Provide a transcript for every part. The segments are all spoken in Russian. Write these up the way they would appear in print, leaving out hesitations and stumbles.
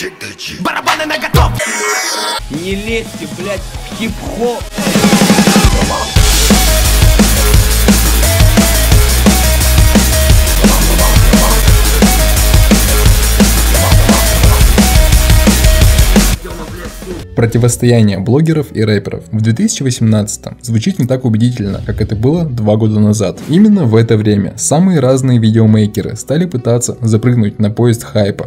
Барабаны наготов. Не лезьте, блядь, в хип-хоп. Противостояние блогеров и рэперов в 2018 звучит не так убедительно, как это было 2 года назад. Именно в это время самые разные видеомейкеры стали пытаться запрыгнуть на поезд хайпа.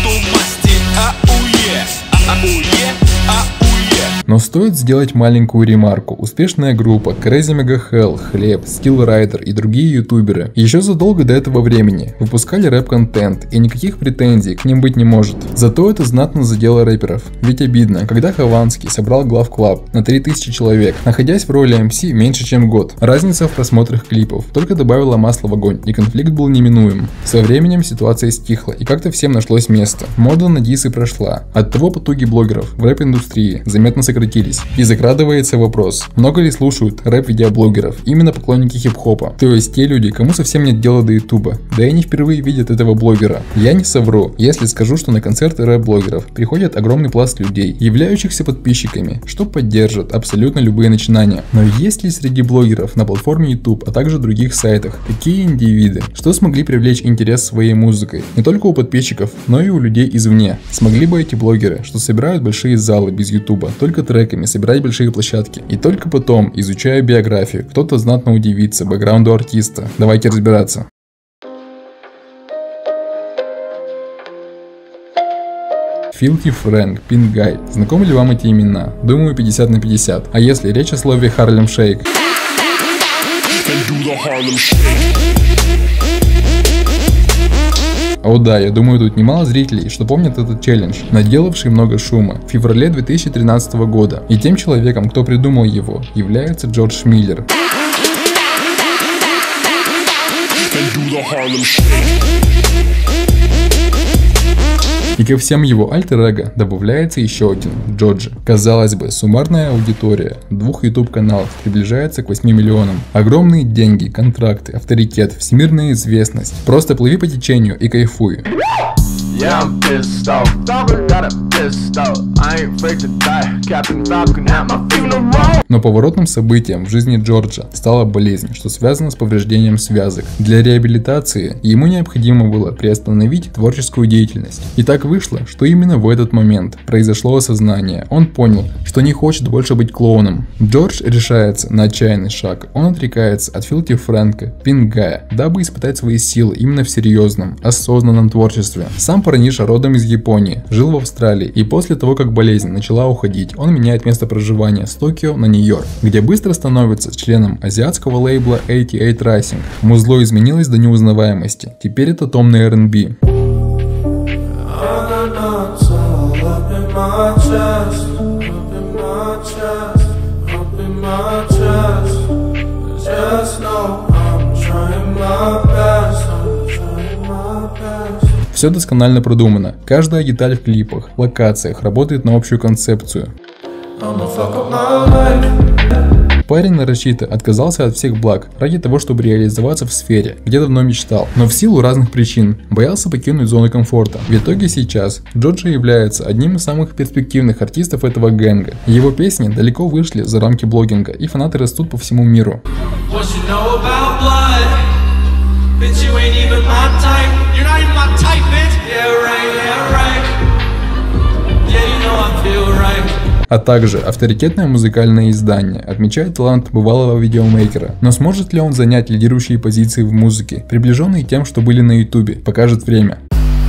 Но стоит сделать маленькую ремарку. Успешная группа Crazy Mega Hell, Хлеб, Skill Rider и другие ютуберы еще задолго до этого времени выпускали рэп-контент, и никаких претензий к ним быть не может. Зато это знатно задело рэперов. Ведь обидно, когда Хованский собрал Glove Club на 3000 человек, находясь в роли MC меньше чем год. Разница в просмотрах клипов только добавила масла в огонь, и конфликт был неминуем. Со временем ситуация стихла, и как-то всем нашлось место. Мода на дисы прошла. Оттого потуги блогеров в рэп-индустрии заметно сократились. И закрадывается вопрос, много ли слушают рэп-видеоблогеров именно поклонники хип-хопа, то есть те люди, кому совсем нет дела до ютуба, да и не впервые видят этого блогера. Я не совру, если скажу, что на концерты рэп-блогеров приходит огромный пласт людей, являющихся подписчиками, что поддержат абсолютно любые начинания. Но есть ли среди блогеров на платформе YouTube, а также других сайтах, такие индивиды, что смогли привлечь интерес своей музыкой не только у подписчиков, но и у людей извне? Смогли бы эти блогеры, что собирают большие залы без ютуба, только треками собирать большие площадки, и только потом, изучая биографию, кто-то знатно удивится бэкграунду артиста? Давайте разбираться. Filthy Frank, Pink Guy. Знакомы ли вам эти имена? Думаю, 50 на 50. А если речь о слове Harlem Shake? О да, я думаю, тут немало зрителей, что помнят этот челлендж, наделавший много шума в феврале 2013 года. И тем человеком, кто придумал его, является Джордж Миллер. И ко всем его альтер-эго добавляется еще один, Джоджи. Казалось бы, суммарная аудитория 2 YouTube каналов приближается к 8 миллионам. Огромные деньги, контракты, авторитет, всемирная известность. Просто плыви по течению и кайфуй. Но поворотным событием в жизни Джорджа стала болезнь, что связано с повреждением связок. Для реабилитации ему необходимо было приостановить творческую деятельность. И так вышло, что именно в этот момент произошло осознание. Он понял, что не хочет больше быть клоуном. Джордж решается на отчаянный шаг. Он отрекается от Filthy Фрэнка, Pink Guy, дабы испытать свои силы именно в серьезном, осознанном творчестве. Сам парниша родом из Японии, жил в Австралии, и после того, как болезнь начала уходить, он меняет место проживания с Токио на Нью-Йорк, где быстро становится членом азиатского лейбла 88 Rising. Музло изменилось до неузнаваемости, теперь это томный R&B. Все досконально продумано, каждая деталь в клипах, локациях работает на общую концепцию. Парень нарочито отказался от всех благ ради того, чтобы реализоваться в сфере, где давно мечтал, но в силу разных причин боялся покинуть зону комфорта. В итоге сейчас Джоджи является одним из самых перспективных артистов этого гэнга. Его песни далеко вышли за рамки блогинга, и фанаты растут по всему миру. А также авторитетное музыкальное издание отмечает талант бывалого видеомейкера. Но сможет ли он занять лидирующие позиции в музыке, приближенные тем, что были на ютубе, покажет время.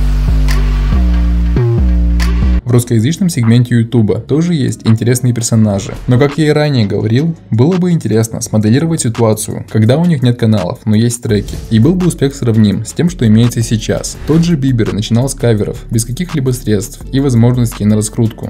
В русскоязычном сегменте ютуба тоже есть интересные персонажи. Но как я и ранее говорил, было бы интересно смоделировать ситуацию, когда у них нет каналов, но есть треки. И был бы успех сравним с тем, что имеется сейчас. Тот же Бибер начинал с каверов, без каких-либо средств и возможностей на раскрутку.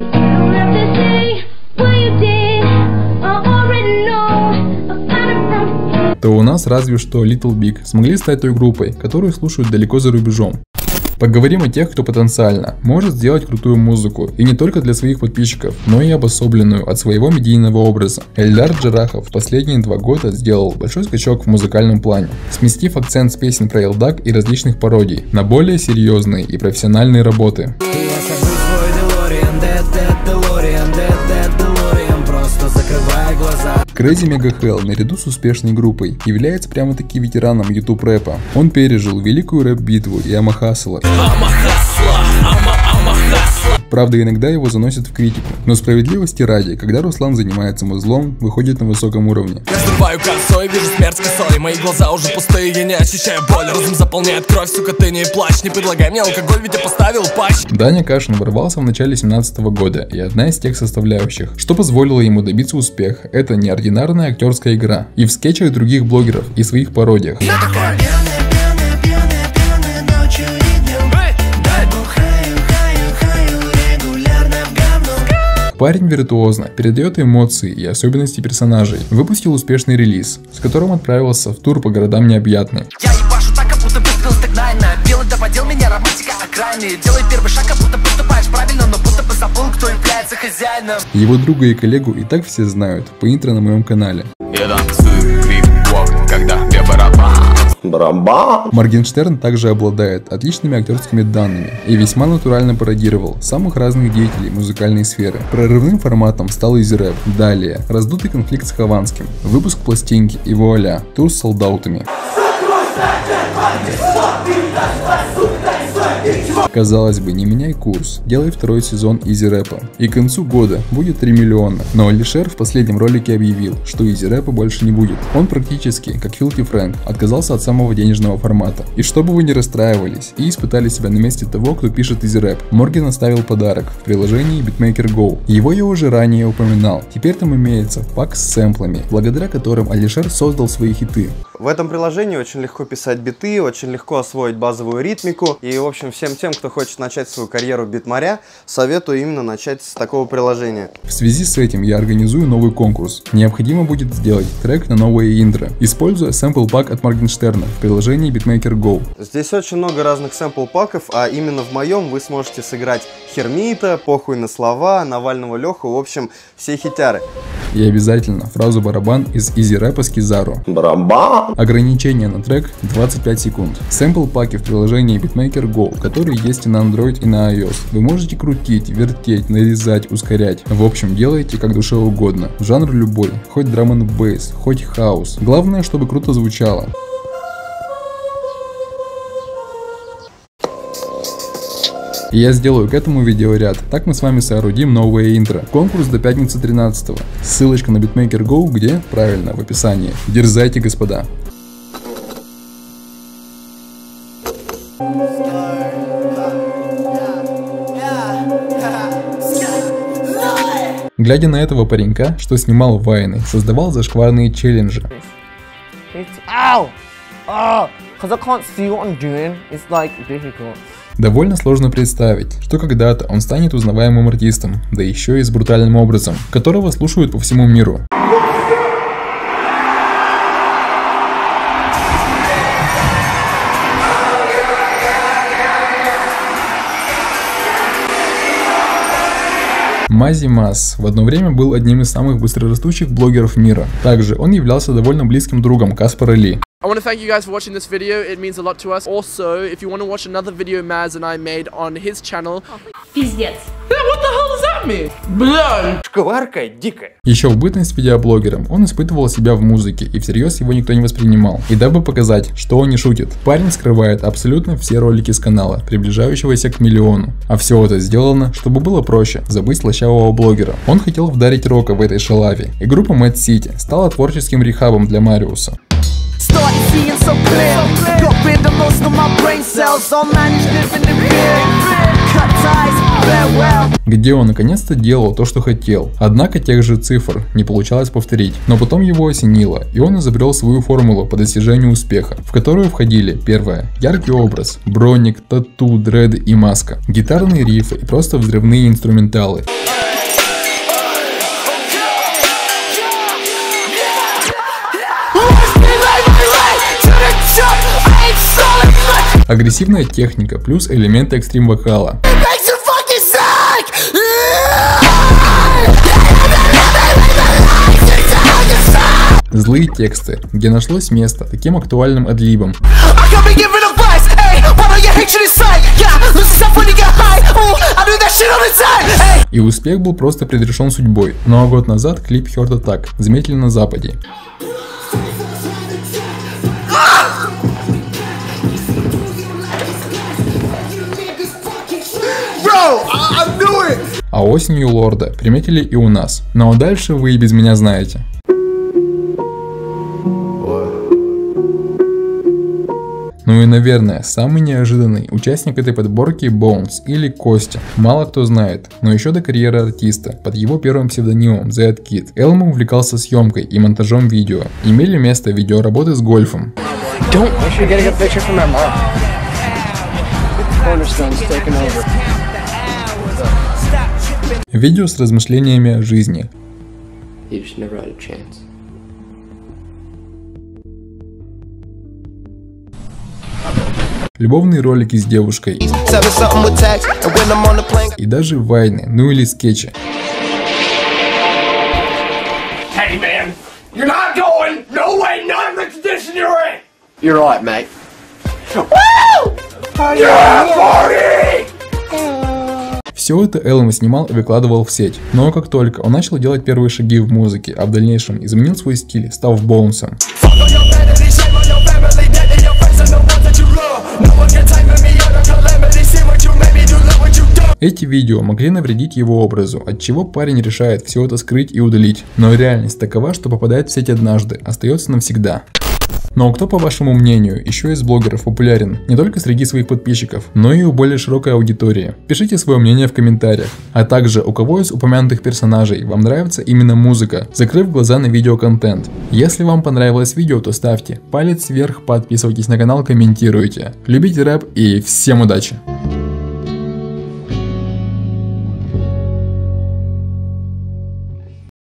То у нас разве что Little Big смогли стать той группой, которую слушают далеко за рубежом. Поговорим о тех, кто потенциально может сделать крутую музыку, и не только для своих подписчиков, но и обособленную от своего медийного образа. Эльдар Джарахов в последние 2 года сделал большой скачок в музыкальном плане, сместив акцент с песен про Элдак и различных пародий на более серьезные и профессиональные работы. Crazy Mega Hell наряду с успешной группой является прямо-таки ветераном YouTube рэпа. Он пережил великую рэп-битву и Ама Хассела. Правда, иногда его заносят в критику, но справедливости ради, когда Руслан занимается музлом, выходит на высоком уровне. Я срываю косой, вижу смерть косой, мои глаза уже пустые, я не ощущаю боль, разум заполняет кровь, сука, ты не плачь, не предлагай мне алкоголь, ведь я поставил патч. Даня Кашин ворвался в начале 2017 года, и одна из тех составляющих, что позволило ему добиться успеха, это неординарная актерская игра, и в скетчах других блогеров, и своих пародиях. Парень виртуозно передает эмоции и особенности персонажей. Выпустил успешный релиз, с которым отправился в тур по городам необъятны. Я ебашу так, как будто выстрел стагнально. Белый доводил меня романтика окраины. Делай первый шаг, как будто поступаешь правильно, но будто бы забыл, кто является хозяином. Его друга и коллегу и так все знают по интро на моем канале. Моргенштерн также обладает отличными актерскими данными и весьма натурально пародировал самых разных деятелей музыкальной сферы. Прорывным форматом стал изи-рэп. Далее раздутый конфликт с Хованским, выпуск пластинки и вуаля, тур с солдаутами. Казалось бы, не меняй курс, делай второй сезон изи-рэпа. И к концу года будет 3 миллиона. Но Алишер в последнем ролике объявил, что изи-рэпа больше не будет. Он практически, как Filthy Frank, отказался от самого денежного формата. И чтобы вы не расстраивались и испытали себя на месте того, кто пишет изи-рэп, Морген оставил подарок в приложении Beatmaker Go. Его я уже ранее упоминал. Теперь там имеется пак с сэмплами, благодаря которым Алишер создал свои хиты. В этом приложении очень легко писать биты, очень легко освоить базовую ритмику. И, в общем, всем тем, кто хочет начать свою карьеру битмаря, советую именно начать с такого приложения. В связи с этим я организую новый конкурс. Необходимо будет сделать трек на новое интро, используя сэмпл-пак от Моргенштерна в приложении Beatmaker Go. Здесь очень много разных сэмпл-паков, а именно в моем вы сможете сыграть Хермита, Похуй на слова, Навального Леху, в общем, все хитяры. И обязательно фразу барабан из изи-рэпа с Кизару. Барабан! Ограничение на трек 25 секунд. Сэмпл-паки в приложении Beatmaker Go, которые есть и на Android, и на iOS. Вы можете крутить, вертеть, нарезать, ускорять. В общем, делайте как душе угодно. Жанр любой, хоть драм энд бейс, хоть хаус. Главное, чтобы круто звучало. И я сделаю к этому видеоряд. Так мы с вами соорудим новое интро. Конкурс до пятницы 13-го. Ссылочка на Beatmaker Go, где? Правильно, в описании. Дерзайте, господа. Глядя на этого паренька, что снимал вайны, создавал зашкварные челленджи. Довольно сложно представить, что когда-то он станет узнаваемым артистом, да еще и с брутальным образом, которого слушают по всему миру. Мази Мас в одно время был одним из самых быстрорастущих блогеров мира. Также он являлся довольно близким другом Каспара Ли. I want to thank you guys for watching this video. It means a lot to us. Also, if you want to watch another video Maz and I made on his channel. Пиздец. What the hell does that mean? Блядь. Шкварка дикая. Еще в бытность видеоблогером он испытывал себя в музыке, и всерьез его никто не воспринимал. И дабы показать, что он не шутит, парень скрывает абсолютно все ролики с канала, приближающегося к миллиону. А все это сделано, чтобы было проще забыть слащавого блогера. Он хотел вдарить рока в этой шалаве, и группа Mad City стала творческим рехабом для Мариуса. Где он наконец-то делал то, что хотел. Однако тех же цифр не получалось повторить. Но потом его осенило, и он изобрел свою формулу по достижению успеха, в которую входили: первое, яркий образ, броник, тату, дреды и маска, гитарные рифы и просто взрывные инструменталы. Агрессивная техника плюс элементы экстрим-вокала. Злые тексты, где нашлось место таким актуальным адлибам. И успех был просто предрешен судьбой. Ну а год назад клип Heart Attack заметили на Западе. А осенью Лорда приметили и у нас. Ну а дальше вы и без меня знаете. Ну и, наверное, самый неожиданный участник этой подборки Bones или Костя. Мало кто знает, но еще до карьеры артиста, под его первым псевдонимом The Kid, Элм увлекался съемкой и монтажом видео. Имели место видеоработы с гольфом. Видео с размышлениями о жизни. Любовные ролики с девушкой. И даже вайны, ну или скетчи. Hey man, you're not going. No way, not in the condition you're in. You're right, mate. Woo! Yeah, party! Все это Элм снимал и выкладывал в сеть. Но как только он начал делать первые шаги в музыке, а в дальнейшем изменил свой стиль, став Боунсом. Эти видео могли навредить его образу, отчего парень решает все это скрыть и удалить. Но реальность такова, что попадает в сеть однажды, остается навсегда. Но кто, по вашему мнению, еще из блогеров популярен не только среди своих подписчиков, но и у более широкой аудитории? Пишите свое мнение в комментариях. А также, у кого из упомянутых персонажей вам нравится именно музыка, закрыв глаза на видеоконтент. Если вам понравилось видео, то ставьте палец вверх, подписывайтесь на канал, комментируйте. Любите рэп и всем удачи!